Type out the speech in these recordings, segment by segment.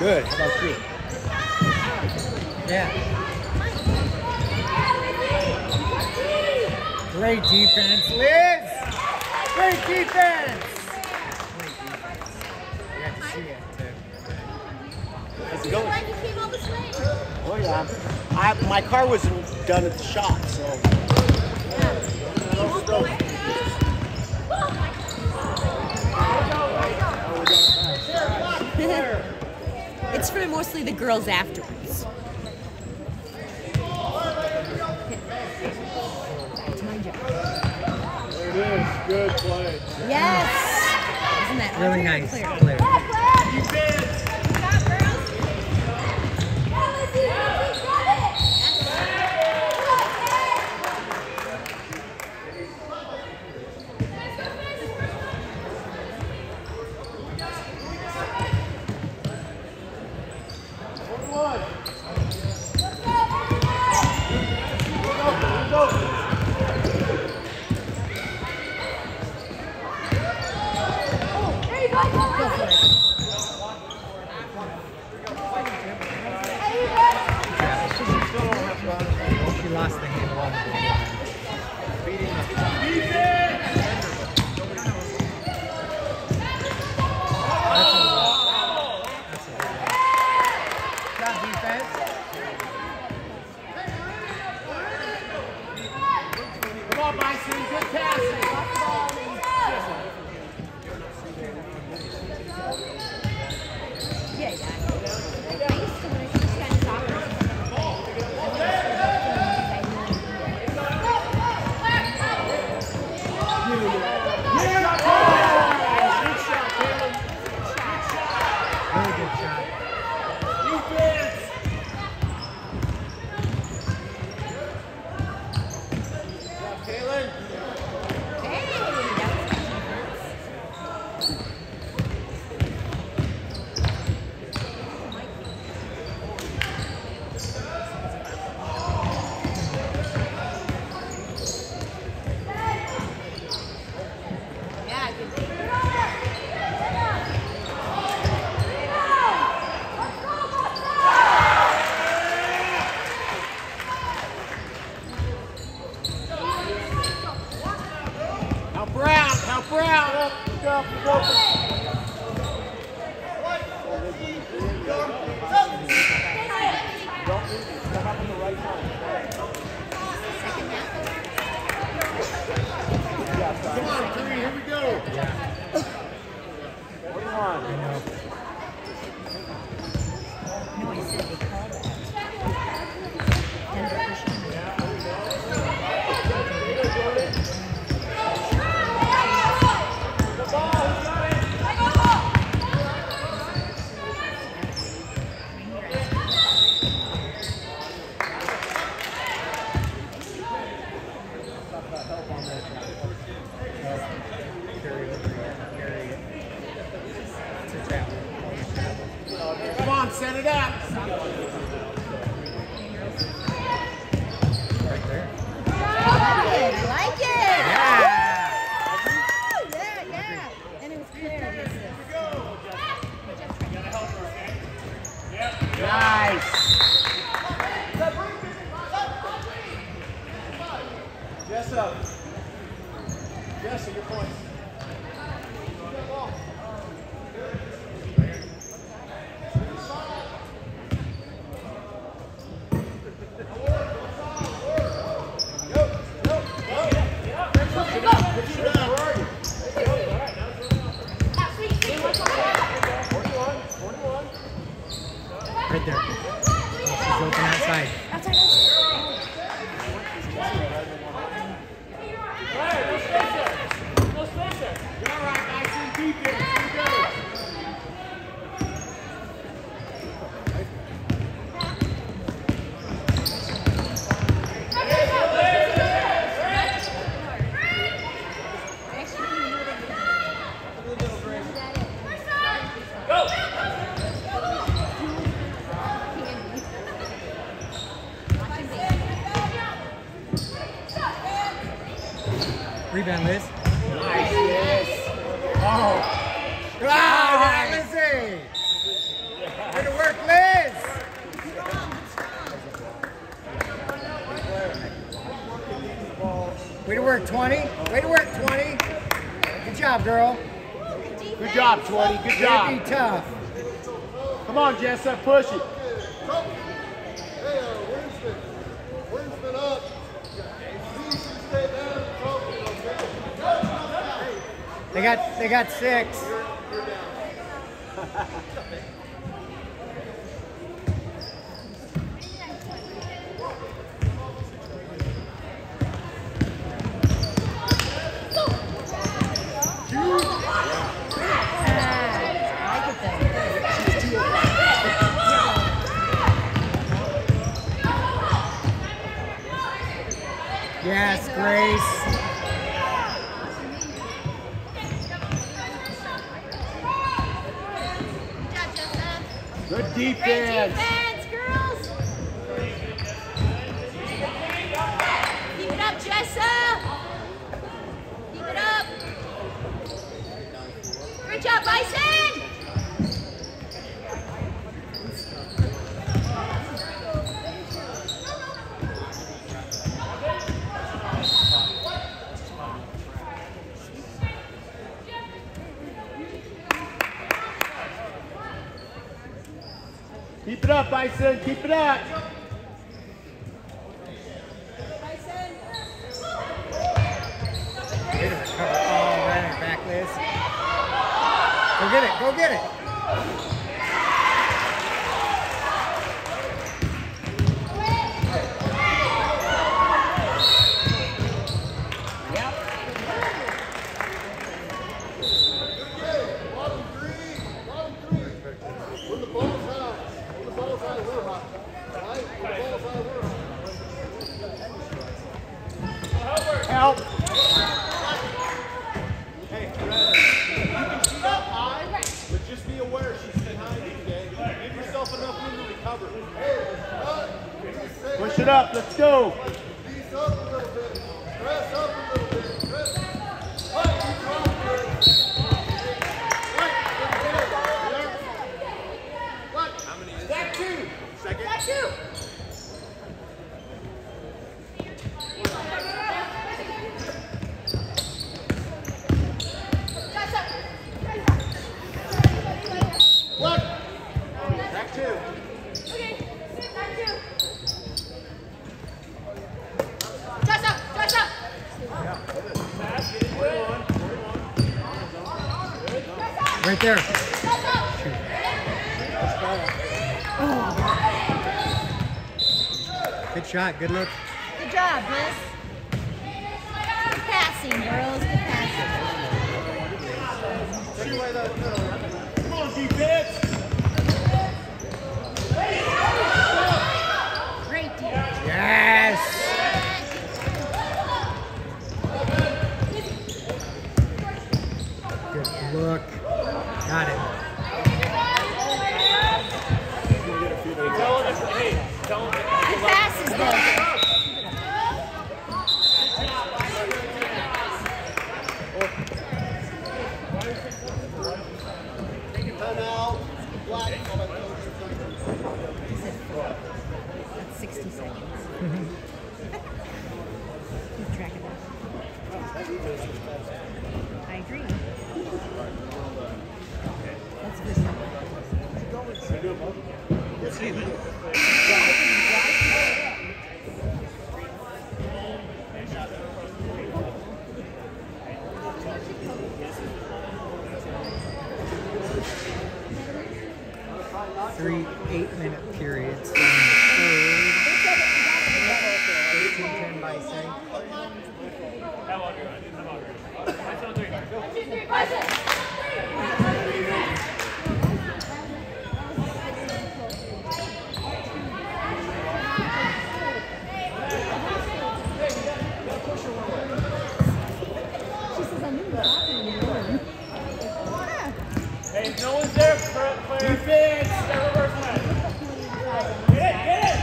Good. How about you? Yeah. Great defense, Liz! Great defense! You have to see it, too. How's it going? Glad you came all this way. Oh, yeah. My car wasn't done at the shop, so. It's for mostly the girls afterwards. Back to my job. There it is. Good play. Yes! Isn't that Really nice. clear? Clear. She lost the handle on the ball. That's a good job, defense. Come on, Bison. Good passing. Yeah, yeah. I used to when I first got into soccer. Really good shot. Defense. Kaylin. Hey, that was yeah, good day. Now Brown. Now Brown. Look up. Look up. Come up on the right side. Come on, three. Here we go. Yeah. 41. I know. Nobody said they called that. Denver Christian. Come on, set it up. Right there. I like it. Yeah. Woo! Yeah. And it was clear. Nice. Jessa. Jessa, your point. Right there. She's open outside. Outside. Rebound, Liz. Nice, yes. Oh. Ah, Lizzie. Way to work. Way to work, 20. Way to work, 20. Good job, girl. Good job, 20. Good Way to job. be tough. Come on, Jessa, push it. Winston up. Please stay down and focus, okay? They got 6. Yes, Grace. Good Great defense. defense, girls. Keep it up, Jessa. Keep it up. Great job, Bison. Keep it up, Bison. Keep it up. Way to recover all right on back, Liz. Go get it. Go get it. When the ball's high, we're high. Right? When the ball's high, we're high. Help. Hey, Fred, you can shoot up high, but just be aware she's behind you, okay? Give yourself enough room to recover. Hey, Push it up. Let's go. Ease up a little bit. Press up a little bit. Press. Right, you drop it. Right, what? How many is that? Two. Second. Back two. What? Back two. Okay, back two. Dress up, dress up. Right there. Dress up. Good shot. Good look. Good job, Liz. Good passing, girls. Good passing. Come on, defense. Great defense. Yes. Good look. Got it. Good passes, though. Timeout. Black. That's 60 seconds. Keep track of that. I agree. That's good stuff. 3 8-minute periods in the third. 13-10 by say. Hey, no one's there, Claire. Defense. Get it.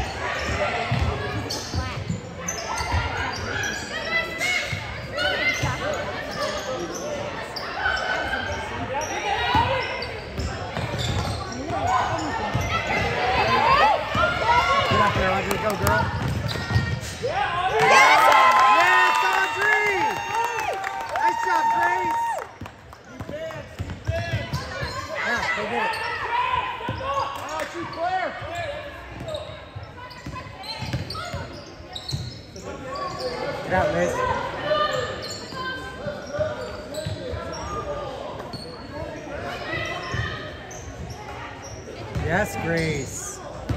Get up there, Audrey. Go, girl. Yes! Yes, Audrey! Get out, Liz. Yes, Grace.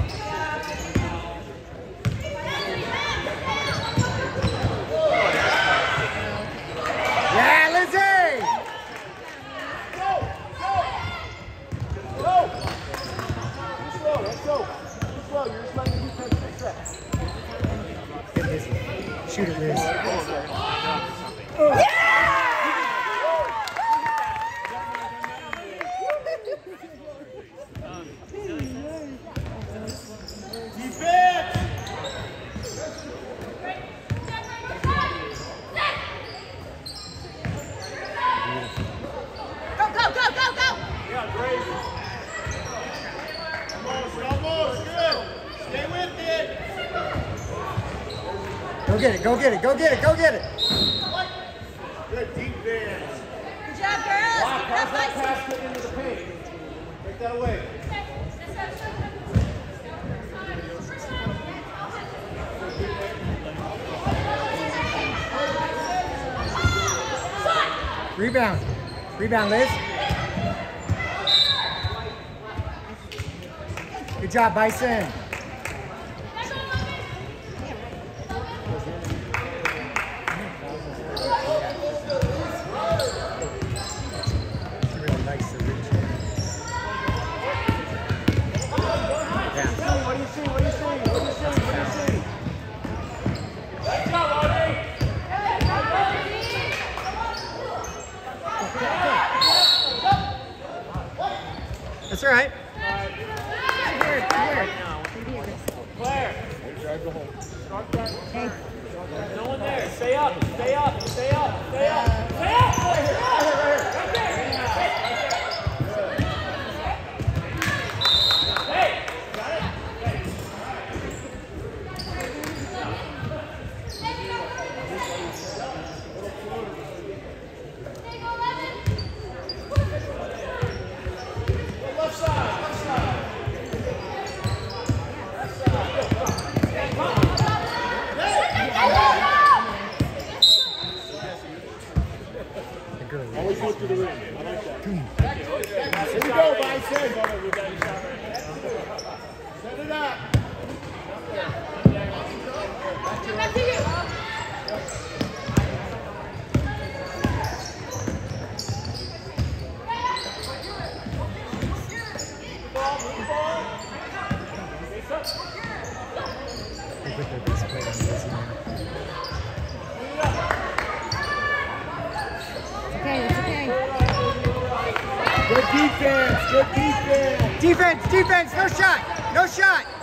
Yeah, Lizzie! Go! Too slow, let's go. Too slow, you're just letting the defense fix that. Get Liz. Shoot it, Liz. Defense! Go, go, go, go, go! Yeah, Grace. Almost, good. Stay with it. Go get it, go get it, go get it, go get it. Good defense. Good job, girls. Wow, Keep it pass up, that nice. pass into the paint. Take that away. Rebound. Rebound, Liz. Good job, Bison. She really likes the rich. Yeah. What do you see? What do you see? What do you see? What do you see? Let's go, Odie. That's all right. Claire. Start that. No one there. Stay up. Stay up. Stay up. Stay up. Stay up. Hey. Left side. Left side. The girl. Always look to the rim. I like that. Here we go, Bison. Set it up. Back to you. They put their best player on Liz now. Okay, it's okay. Good defense. Good defense. Defense, defense, no shot, no shot.